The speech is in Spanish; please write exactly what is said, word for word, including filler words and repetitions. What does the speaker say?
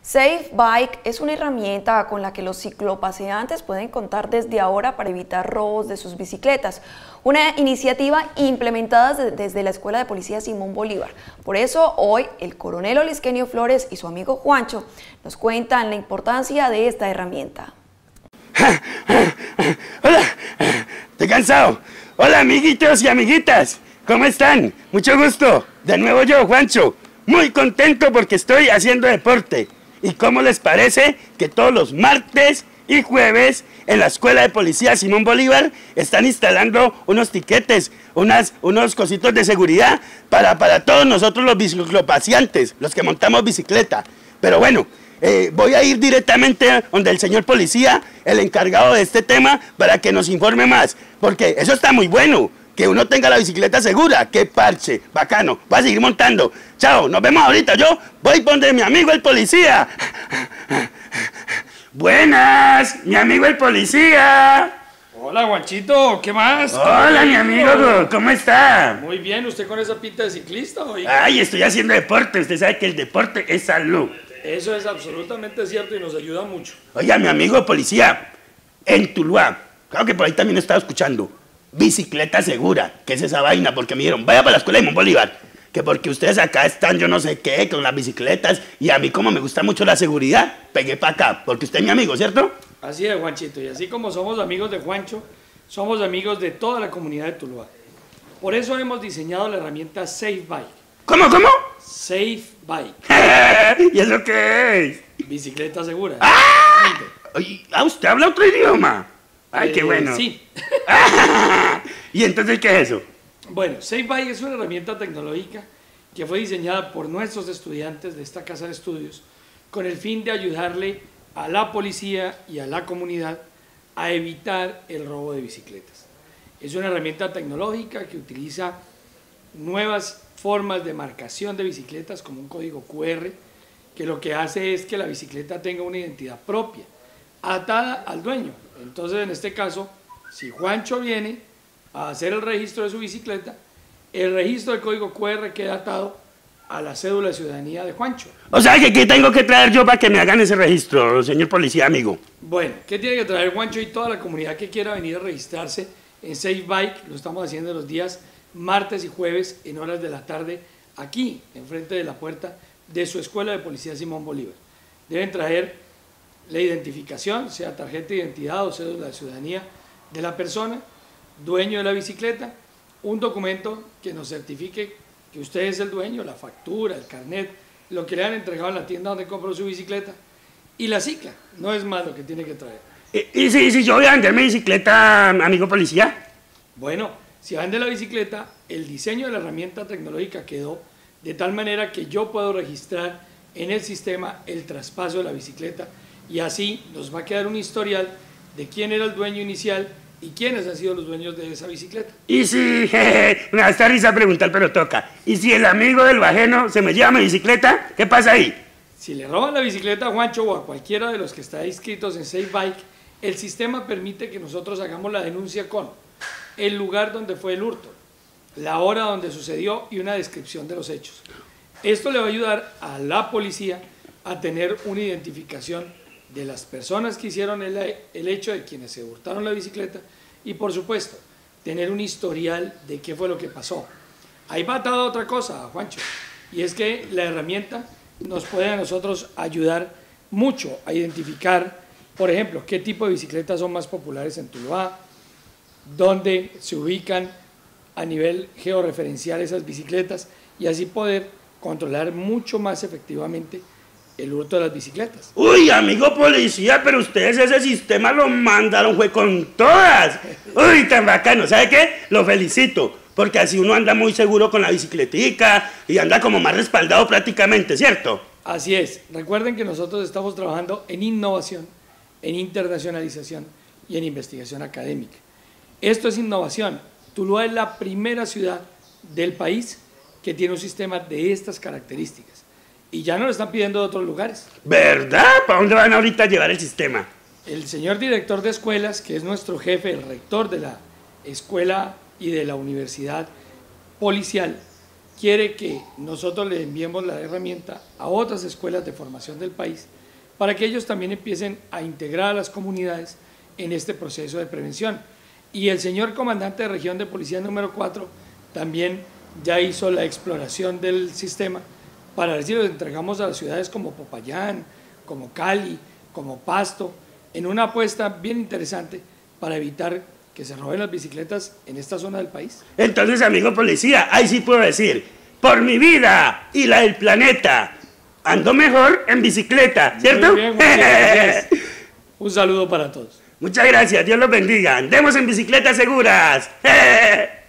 Safe Bike es una herramienta con la que los ciclopaseantes pueden contar desde ahora para evitar robos de sus bicicletas. Una iniciativa implementada desde la Escuela de Policía Simón Bolívar. Por eso hoy el coronel Olisquenio Flores y su amigo Juancho nos cuentan la importancia de esta herramienta. Hola, estoy cansado. Hola amiguitos y amiguitas, ¿cómo están? Mucho gusto. De nuevo yo, Juancho, muy contento porque estoy haciendo deporte. ¿Y cómo les parece que todos los martes y jueves en la Escuela de Policía Simón Bolívar están instalando unos tiquetes, unas, unos cositos de seguridad para, para todos nosotros los biciclopaseantes, los que montamos bicicleta? Pero bueno, eh, voy a ir directamente donde el señor policía, el encargado de este tema, para que nos informe más, porque eso está muy bueno. Que uno tenga la bicicleta segura, qué parche, bacano, va a seguir montando. Chao, nos vemos ahorita, yo voy donde mi amigo el policía. Buenas, mi amigo el policía. Hola, Juanchito, ¿qué más? Hola, mi amigo, ¿cómo está? Muy bien, ¿usted con esa pinta de ciclista? Oiga? Ay, estoy haciendo deporte, usted sabe que el deporte es salud. Eso es absolutamente cierto y nos ayuda mucho. Oiga, mi amigo policía, en Tuluá, claro que por ahí también estaba escuchando. Bicicleta segura, ¿qué es esa vaina? Porque me dijeron, vaya para la Escuela de Simón Bolívar, que porque ustedes acá están yo no sé qué, con las bicicletas, y a mí como me gusta mucho la seguridad, pegué para acá, porque usted es mi amigo, ¿cierto? Así es, Juanchito, y así como somos amigos de Juancho, somos amigos de toda la comunidad de Tuluá. Por eso hemos diseñado la herramienta Safe Bike. ¿Cómo, cómo? Safe Bike. ¿Y eso qué es? Bicicleta segura. ¡Ah! Oye, ¿ah, usted habla otro idioma? Ay, eh, qué bueno. Sí. ¿Y entonces qué es eso? Bueno, Safe Bike es una herramienta tecnológica que fue diseñada por nuestros estudiantes de esta casa de estudios con el fin de ayudarle a la policía y a la comunidad a evitar el robo de bicicletas. Es una herramienta tecnológica que utiliza nuevas formas de marcación de bicicletas como un código cu erre que lo que hace es que la bicicleta tenga una identidad propia, atada al dueño. Entonces, en este caso, si Juancho viene a hacer el registro de su bicicleta, el registro del código cu erre queda atado a la cédula de ciudadanía de Juancho. O sea, que ¿qué tengo que traer yo para que me hagan ese registro, señor policía amigo? Bueno, ¿qué tiene que traer Juancho y toda la comunidad que quiera venir a registrarse en Safe Bike? Lo estamos haciendo los días martes y jueves en horas de la tarde, aquí, enfrente de la puerta de su Escuela de Policía Simón Bolívar. Deben traer la identificación, sea tarjeta de identidad o cédula de ciudadanía de la persona, dueño de la bicicleta, un documento que nos certifique que usted es el dueño, la factura, el carnet, lo que le han entregado en la tienda donde compró su bicicleta, y la cicla, no es más lo que tiene que traer. ¿Y, y, si, y si yo voy a vender mi bicicleta, amigo policía? Bueno, si vende la bicicleta, el diseño de la herramienta tecnológica quedó de tal manera que yo puedo registrar en el sistema el traspaso de la bicicleta y así nos va a quedar un historial de quién era el dueño inicial y quiénes han sido los dueños de esa bicicleta. Y si, jeje, me da esta risa preguntar, pero toca. ¿Y si el amigo del ajeno se me lleva mi bicicleta? ¿Qué pasa ahí? Si le roban la bicicleta a Juancho o a cualquiera de los que está inscritos en Safe Bike, el sistema permite que nosotros hagamos la denuncia con el lugar donde fue el hurto, la hora donde sucedió y una descripción de los hechos. Esto le va a ayudar a la policía a tener una identificación de las personas que hicieron el, el hecho, de quienes se hurtaron la bicicleta y por supuesto tener un historial de qué fue lo que pasó. Ahí va atada otra cosa, Juancho, y es que la herramienta nos puede a nosotros ayudar mucho a identificar, por ejemplo, qué tipo de bicicletas son más populares en Tuluá, dónde se ubican a nivel georreferencial esas bicicletas y así poder controlar mucho más efectivamente el hurto de las bicicletas. Uy, amigo policía, pero ustedes ese sistema lo mandaron, fue con todas. Uy, tan bacano, ¿sabe qué? Lo felicito, porque así uno anda muy seguro con la bicicletica y anda como más respaldado prácticamente, ¿cierto? Así es. Recuerden que nosotros estamos trabajando en innovación, en internacionalización y en investigación académica. Esto es innovación. Tuluá es la primera ciudad del país que tiene un sistema de estas características. Y ya no lo están pidiendo de otros lugares. ¿Verdad? ¿Para dónde van ahorita a llevar el sistema? El señor director de escuelas, que es nuestro jefe, el rector de la escuela y de la universidad policial, quiere que nosotros le enviemos la herramienta a otras escuelas de formación del país para que ellos también empiecen a integrar a las comunidades en este proceso de prevención. Y el señor comandante de región de policía número cuatro también ya hizo la exploración del sistema para ver si lo entregamos a las ciudades como Popayán, como Cali, como Pasto, en una apuesta bien interesante para evitar que se roben las bicicletas en esta zona del país. Entonces, amigo policía, ahí sí puedo decir, por mi vida y la del planeta, ando mejor en bicicleta, ¿cierto? Muy bien, muy bien, gracias. Un saludo para todos. Muchas gracias, Dios los bendiga. Andemos en bicicletas seguras.